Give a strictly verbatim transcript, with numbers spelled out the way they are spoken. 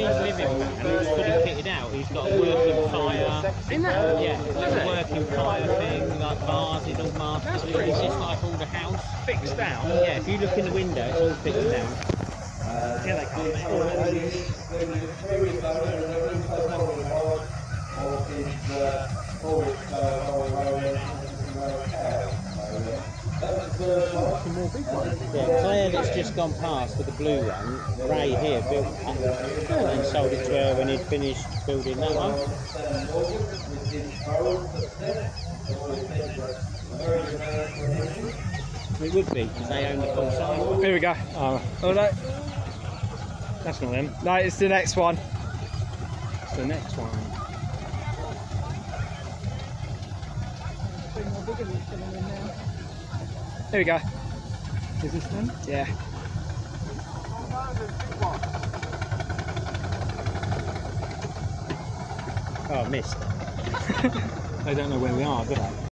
his living van, who's fully kitted out. He's got a working fire. In that? Yeah, a working fire thing, like vases all mastered. That's pretty It's just cool. like all the house. Fixed down. Yeah, if you look in the window, it's all fixed down. Here they come. Some more big ones. Yeah, Claire that's just gone past with the blue one, Ray here built that and sold it to her when he'd finished building that one. It would be, because they own the full site. Here we go. Oh, oh no. That's not them. No, it's the next one. It's the next one. Here we go. Is this them? Yeah. Oh, I missed. They don't know where we are, do they?